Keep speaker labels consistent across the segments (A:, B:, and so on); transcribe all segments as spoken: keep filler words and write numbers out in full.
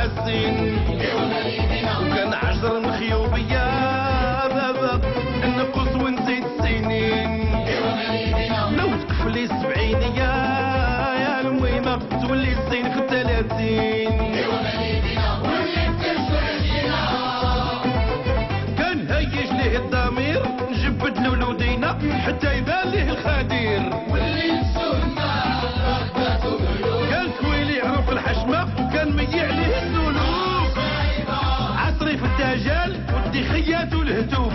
A: حاسين وكان عشر مخيوبية بابا نقص ونزيد السنين لو تقفلي السبعينية يا المهمة تولي الزين في الثلاثين كان هيج ليه الضمير نجبد له ولودينا حتى يبان ليه الخدير كان كويلي يعرف الحشمة وكان ميع ليه السلوك عصري في الدجال والدخيات والهتوف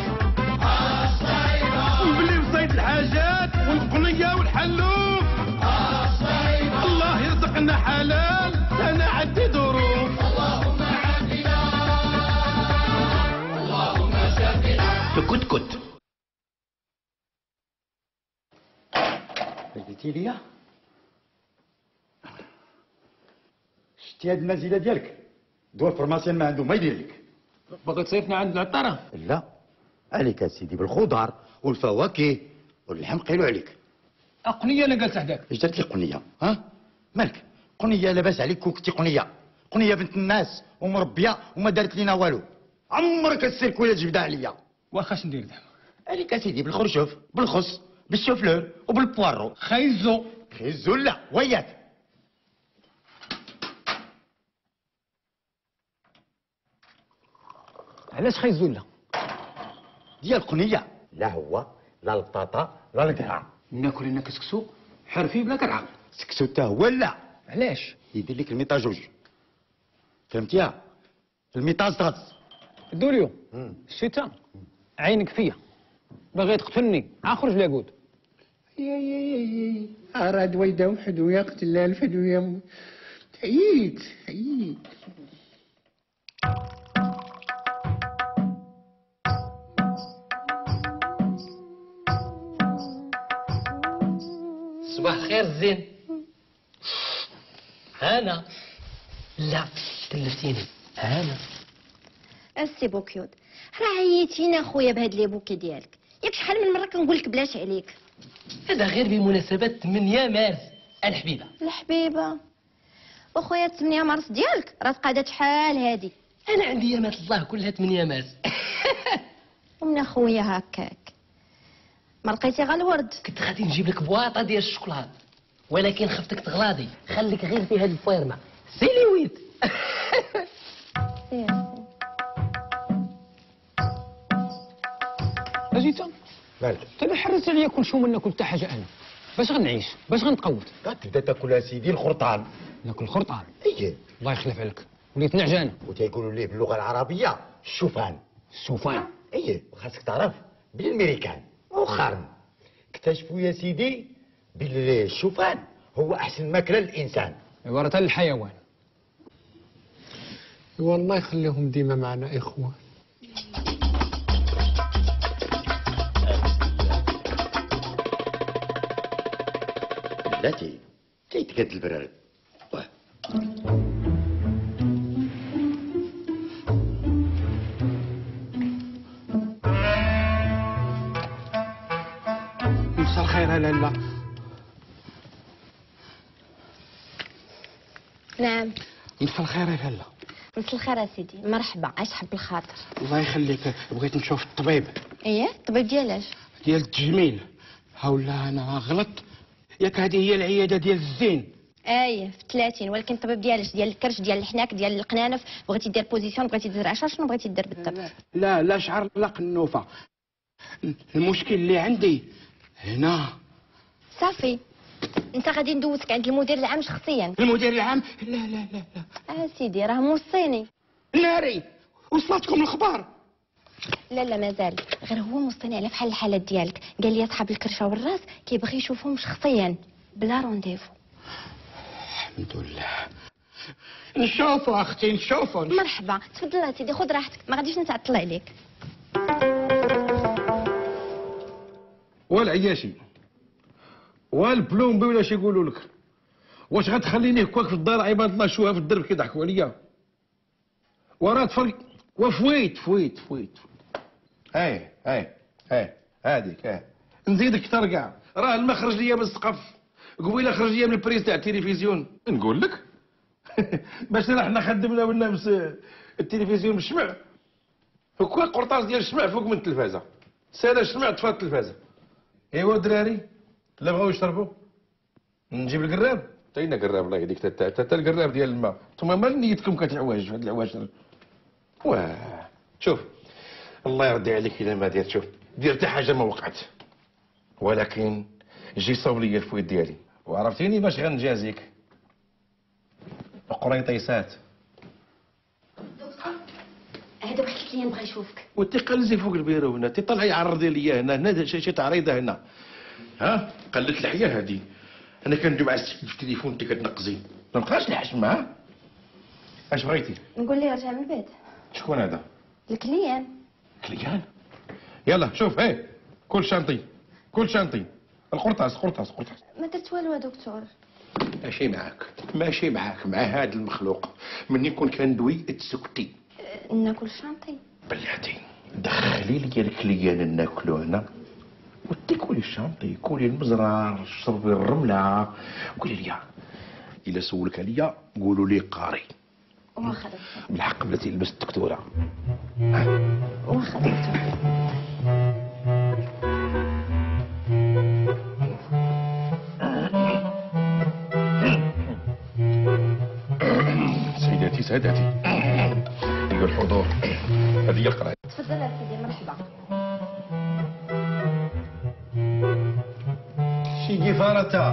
A: وبلي وصيد الحاجات والقنية والحلوف الله يرزقنا حلال انا عندي ظروف اللهم عافنا اللهم شافنا كت كت
B: قلتي لي شتي هاد النازله ديالك دور فرماسيان ما عنده ما يدير لك.
C: باغي تصيفنا عند العطاره؟
B: لا عليك اسيدي بالخضر والفواكه واللحم قيلوا عليك.
C: اقنيه انا جالس حداك.
B: اش درت لي قنيه؟ ها مالك؟ قنيه لاباس عليك كنتي قنيه قنيه بنت الناس ومربيه وما دارت لينا والو. عمرك السيرك ولا تجبدها عليا.
C: واخا اش ندير دابا؟
B: عليك اسيدي بالخرشوف بالخص بالشوفلور وبالبوارو.
C: خيزو
B: خيزو لا وياك.
C: علاش خيزو لا؟
B: ديال قنيه لا هو لا البطاطا لا القرع.
C: ناكل انا كسكسو حرفي بلا قرعه.
B: سكسو تا هو لا.
C: علاش؟
B: يدير لك الميطا جوج فهمتيها؟ الميطا زغز
C: دوليو الشتا عينك فيا باغي تقتلني اخرج لاقود.
D: يا يا يا أراد ويدا وحد ويا قتل الفد ويا عييت عييت.
E: صباح الخير الزين. هانا لا تلفتيني هانا.
F: السي بوكيود راه عييتينا خويا بهاد لي بوكي ديالك. ياك شحال من مره كنقول لك بلاش عليك.
E: هذا غير بمناسبة ثمانية مارس الحبيبة.
F: الحبيبه وخويا ثمانية مارس ديالك راه تقادات شحال هادي.
E: أنا عندي يامات الله كلها ثمانية مارس.
F: ومن اخويا هكاك ما لقيتي غير الورد.
E: كنت غادي نجيب لك بواطة ديال الشوكولات ولكن خفتك تغلاضي. خليك غير في هاد الفيرما سيليويت.
C: اجيت
B: مالك؟
C: طيب حرصت عليا كل شو من ناكل حتى حاجه انا باش غنعيش باش غنتقوت.
B: تبدا تاكل اسيدي الخرطان.
C: ناكل خرطان؟
B: ايه
C: الله يخلف عليك وليت نعجانه.
B: وتيقولوا ليه باللغه العربيه الشوفان.
C: السوفان؟
B: ايه خاصك تعرف بالامريكان مؤخرا اكتشفوا يا سيدي بالشوفان هو احسن ماكله للانسان.
C: عباره الحيوان.
D: والله يخليهم ديما معنا إخوان.
B: بلاتي كيتقاد البرارد.
D: مساء الخير يا لالا.
F: نعم
D: مساء الخير يا لالا.
F: مساء الخير يا سيدي مرحبا عايش حب الخاطر.
D: الله يخليك بغيت نشوف الطبيب.
F: ايه الطبيب ديالاش؟
D: ديال التجميل. هاولا انا غلط ياك هذه هي العياده ديال الزين؟
F: ايه في ثلاثين ولكن الطبيب ديالاش ديال الكرش ديال الحناك ديال القنانف بغيتي دير بوزيسيون بغيتي دير عشرة شنو بغيتي دير بالضبط؟
D: لا لا شعر لا قنوفه. المشكل اللي عندي هنا.
F: صافي انت غادي ندوزك عند المدير العام شخصيا.
D: المدير العام؟ لا لا لا لا
F: اه سيدي راه موصيني.
D: ناري وصلتكم الخبر؟
F: لا لا مازال غير هو موصيني على فحال الحالات ديالك. قال لي اصحاب الكرشه والراس كيبغي يشوفهم شخصيا بلا رونديفو.
D: الحمد لله. نشوفوا اختي نشوفوا.
F: مرحبا تفضل سيدي خذ راحتك ما غاديش نتعطل عليك.
A: والعياشي والبلومبي ولا شي يقولوا لك واش غتخليني هكاك في الدار عباد الله شوها في الدرب كيضحكوا عليا وراه تفرق وفويت فويت فويت هاي هاي هاي هاديك هاي نزيدك كثر كاع راه المخرج ليا من السقف قبيله خرج ليا من البريز تاع التلفزيون نقول لك باش حنا خدمنا والناس التلفزيون بالشمع. هكا قرطاس ديال الشمع فوق من التلفازه. سالا الشمع طفى التلفازه. ايوا الدراري لا بغاو يشربوا نجيب القراب. تاينا قراب الله يهديك تا تا القراب ديال الماء. نتوما مال نيتكم كتعواج في هاد العواشر. واه شوف الله يرضي عليك الا ما دير. شوف دير حتى حاجه ما وقعت، ولكن جي صوب لي الفويد ديالي وعرفتيني باش غنجازيك. قريطيسات.
F: هذا واحد الكليان بغا يشوفك.
A: وانت قلزي فوق البيرو هنا، انت طلعي عرضي ليا هنا، هنا شي شي تعريضه هنا. ها قلت الحياه هذه. انا كندوي مع السيد في التليفون انت كتنقزي، ما بقاش الحشم. ها اش بغيتي؟
F: نقول ليه رجع من البيت.
A: شكون هذا؟
F: الكليان.
A: كليان. يلا شوف هي كل شانطي كل شانطي. القرطاس قرطاس قرطاس.
F: ما درت والو يا دكتور.
A: ماشي معاك ماشي معاك مع هذا المخلوق. مني كون كندوي تسكتي.
F: أه ناكل شانطي.
A: بلاتي دخلي لي الكليان ناكلو هنا وانتي كولي الشانطي، كولي المزرار، شربي الرمله. قولي لي الا سولك عليا قولوا لي قاري.
F: واخا دكتور.
A: بالحق بلاتي لبست الدكتوره.
F: واخا دكتور.
A: سيداتي سادتي ايها الحضور هذه هي القرايه.
F: تفضل يا سيدي مرحبا.
B: شي جفارة.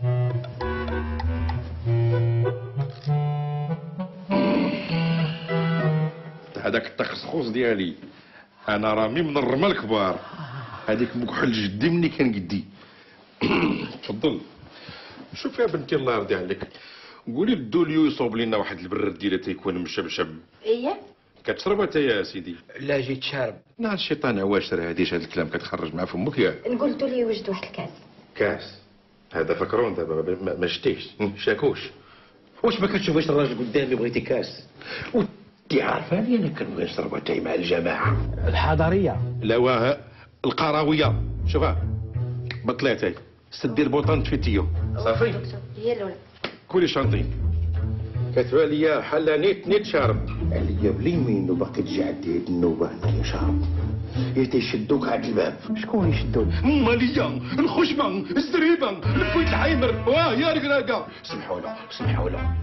A: هذاك التخصخوص ديالي انا رامي من الرمال الكبار. هذيك مكحل جدي مني كان قدي. تفضل. شوف يا بنتي الله يرضي عليك، قولي للدوليو يصوب لنا واحد البرد ديالها تيكون مشبشب.
F: ايه
A: كتشرب انت يا سيدي؟
E: لا جيت شارب.
A: نهار الشيطان عواشر هاديش هاد الكلام كتخرج مع فمك يا
F: نقول له لي يوجد واحد الكاس.
A: كاس. هذا فكرون دابا ما- ما شتيش شاكوش.
E: واش ما كتشوفش الراجل قدامي بغيتي كاس؟
A: ودي عارفاني انا كنبغي نشرب تاي مع الجماعه.
E: الحضريه.
A: لا واه القراويه. شوفها بطلاتي سدي البوطون تفيتيو صافي.
F: دكتور هي الاولى.
A: كولي شانطي كتبان ليا حلا نيت نيت شارب عليا باليمين وباقي تجي عندي هاد النوبه هنايا شارب. يا تيشدوك عند الباب.
E: شكون يشدوني؟
A: ماليا الخشبه الزريبه الكويت الحيمر واه يا رقراقه. سمحوا له سمحوا له.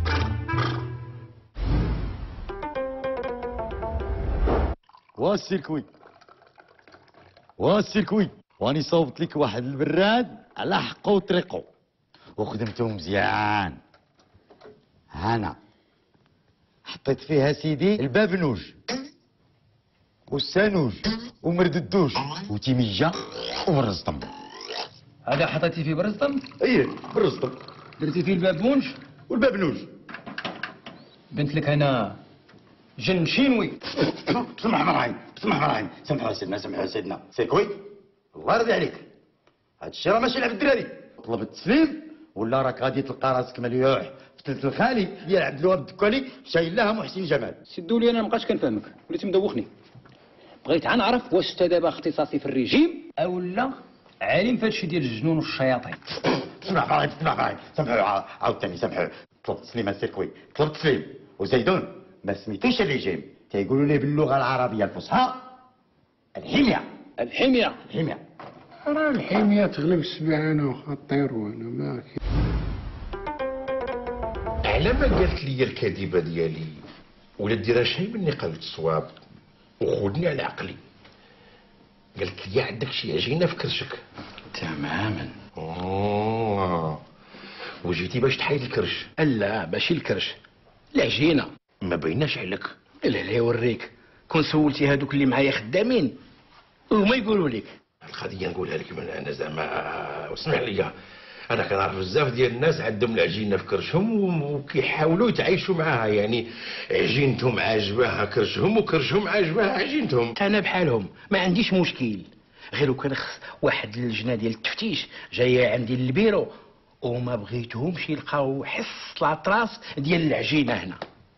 B: والسيركوي والسيركوي واني صوبت لك واحد البراد على حقه وطريقه وخدمته مزيان. هنا حطيت فيها سيدي البابنوج والسانوج ومرد الدوش وتيميجة وبرزطم.
C: هذا حطيتي فيه برزطم،
B: ايه برزطم
C: درتي فيه البابونج،
B: والبابنوج.
C: بنت لك هنا جن شينوي.
B: سمح مراعي سمح مراعي سمحوا يا سيدنا سمحوا يا سيدنا سيركوي الله يرضي عليك. هاد الشيء راه ماشي لعب الدراري. طلب التسليم ولا راك غادي تلقى راسك مليوح في ثلث الخالي ديال عبد الوهاب الدكالي شايل لها محسن جمال.
C: سدوا لي انا مابقاش كنفهمك، وليتي مدوخني. بغيت غنعرف واش انت دابا اختصاصي في الريجيم او لا عالم في هادشي ديال الجنون والشياطين.
B: سمح مراعي سمح مراعي سمحوا عا- عاوتاني سمحوا. طلب تسليم السيركوي طلب تسليم وزيدون ما سميتوش الريجيم تيقولوا ليه باللغه العربيه الفصحى الحميه.
C: الحميه.
B: الحميه.
D: راه الحمية تغلب السبعانة وخطير وانا ما كي-
A: على ما قالت لي الكذبه ديالي ولا ديرها شي مني قالت الصواب وخذني على عقلي. قالت لي عندك شي عجينه في كرشك.
B: تماما.
A: اوه وجيتي باش تحيد الكرش.
E: لا ماشي الكرش، العجينه.
A: ما بيناش عليك.
E: لا لا يوريك، كون سولتي هادوك اللي معايا خدامين وما يقولوا لك.
A: القضيه نقولها لك من انا زعما واسمح لي، انا كنعرف بزاف ديال الناس عندهم العجينه في كرشهم وكيحاولوا يتعايشوا معاها، يعني عجينتهم عاجباها كرشهم وكرشهم عاجباها عجينتهم.
E: انا بحالهم ما عنديش مشكل، غير كان خص واحد اللجنه ديال التفتيش جايه عندي للبيرو وما بغيتهمش يلقاو حس العطراس ديال العجينه هنا.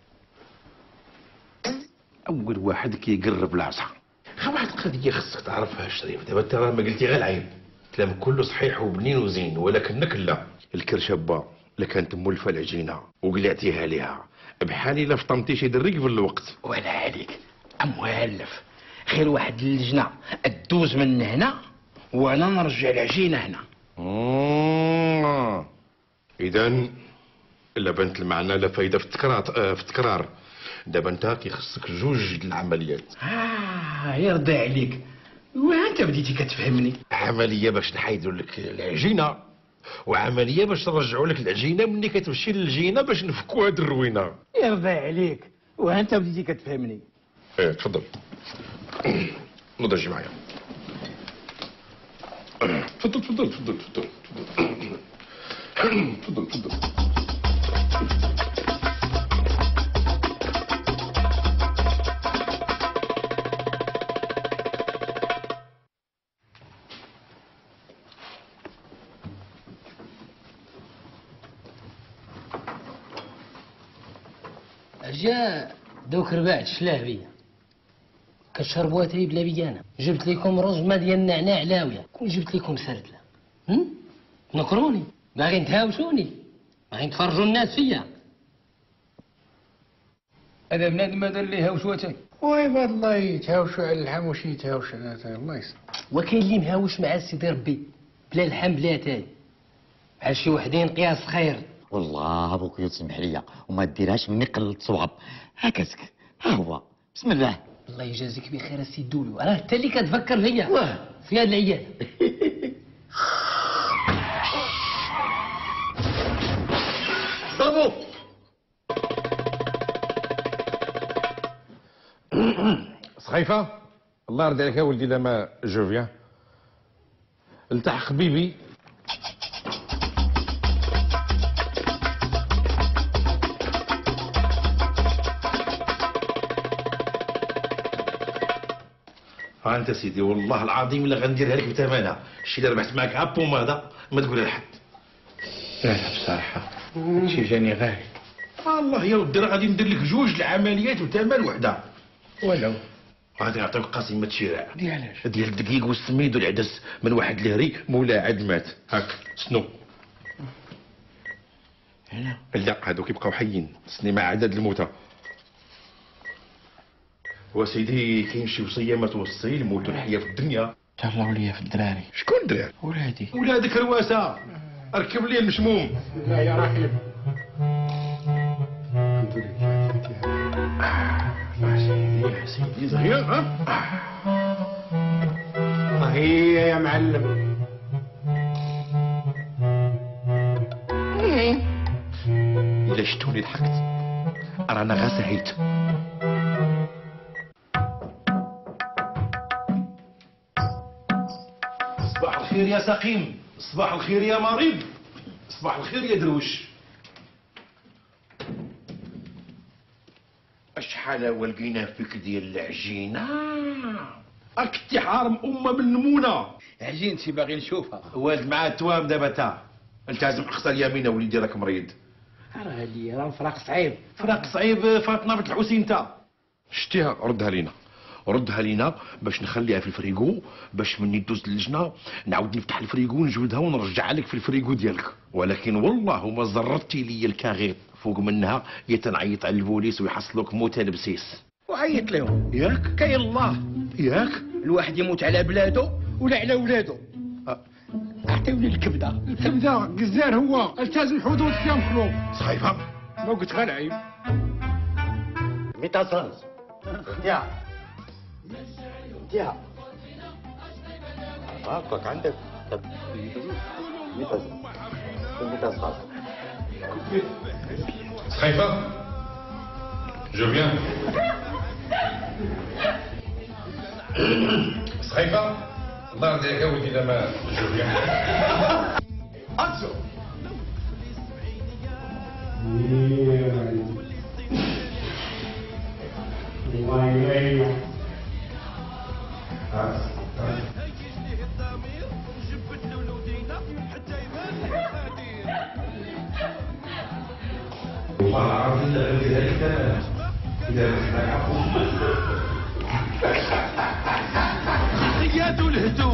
A: اول واحد كيقرب العصا. خا واحد القضيه خصك تعرفها الشريف، دابا انت راه ما قلتي غير العيب، كلام كله صحيح وبنين وزين، ولكنك لا. الكرشبه لكانت مولفه العجينه وقلعتيها ليها بحال الا فطمتي شي دريك في الوقت.
E: ولا عليك اموالف، غير واحد اللجنه تدوز من هنا وانا نرجع العجينه هنا.
A: آه. اذا الا بانت المعنى لا فايده في التكرار في التكرار. دابا انت كيخصك جوج د العمليات.
E: اه يرضي عليك، وانت بديتي كتفهمني.
A: عمليه باش نحيدوا لك العجينه، وعمليه باش نرجعوا لك العجينه ملي كتمشي للجينه باش نفكوا هاد الروينه.
E: يرضي عليك، وانت بديتي كتفهمني.
A: ايه تفضل. نوض اجي معايا. تفضل تفضل تفضل تفضل تفضل تفضل.
G: جا دوك رباع الشلابية كتشربوها تاي بلا بيانا. جبت لكم رزمة ديال النعناع لاوية، كون جبت لكم سردلة. هم؟ نكروني باغيين تهاوشوني، باغيين تفرجوا الناس فيا.
C: هذا بنادم هذا اللي هاوشواتك.
D: وعباد الله يتهاوشوا على اللحم وش يتهاوشوا على هذا الله يسلمك.
G: وكاين اللي مهاوش مع سيدي ربي بلا لحم بلا تاي، بحال شي وحدين قياس خير.
B: والله ابوك يسمح لي وما ديرهاش مني قلت صواب. هكذاك ها هو بسم الله.
G: الله يجازيك بخير السي دولو، راه انت اللي كتفكر فيا
B: واه
G: في هاد العيال.
B: ضربوا.
A: سخيفه الله يرضي عليك يا ولدي لما جوفيا التحق بيبي. ها انت سيدي والله العظيم الا غنديرها لك بثمنها. الشيء اللي ربحت معاك عبو هذا ما تقولها لحد.
E: لا لا بصراحه شي جاني غالي.
A: الله يا ودي راه غادي ندير لك جوج العمليات بثمن وحده.
E: ولو
A: غادي نعطيوك قسيمه شراء
E: ديالاش
A: ديال الدقيق والسميد والعدس من واحد الهري مولاعد مات. هاك سنو.
E: هنا
A: لا هذوك يبقاو حيين سني مع عدد الموتى. وسيدي كاين شي وصيه ما توصي الموت والحياه في الدنيا.
E: تهلاو ليا في الدراري.
A: شكون الدراري؟
E: ولادي.
A: ولادك رواسه. ركب لي المشموم.
D: لا يا رحيم. الحمد لله.
A: سيدي سيدي صغير ها؟
D: هي يا معلم.
A: الا شتوني ضحكت رانا غا سهيت. صباح الخير يا سقيم، صباح الخير يا مريض، صباح الخير يا درويش. اشحال هو لقينا فيك ديال العجينه اكتي حارم امه بالنمونه.
C: عجينتي باغي نشوفها.
A: والد مع التوام دابا تا التزم اقصى اليمين وليدي راك مريض.
G: راه هادي راه فراق صعيب.
A: فراق صعيب فاطمه بنت الحسين تا شتيها. ردها لينا ردها لينا باش نخليها في الفريغو، باش مني دوز اللجنه نعاود نفتح الفريغو ونجبدها ونرجعها لك في الفريغو ديالك. ولكن والله ما زرتي لي الكاغيط فوق منها يا تنعيط على البوليس ويحصلوك موت لبسيس.
E: وعيط لهم
A: ياك
E: كاين الله.
A: ياك
E: الواحد يموت على بلادو ولا على ولادو. اعطيوني الكبده.
D: الكبده قزار هو التزم حدود كام كيلو.
A: صحيفه
D: ما قلت غير عيب.
B: ميتا سانز يا يا هاكاك عندك ميتا ميتا سانز.
A: صحيفه جو فيان. صحيفه الله يرضي عليك يا ولدي لما جو فيان. انسو
D: الله يعينك.
A: والله العظيم لا غير هذه اذا
B: يا ذو الهدوء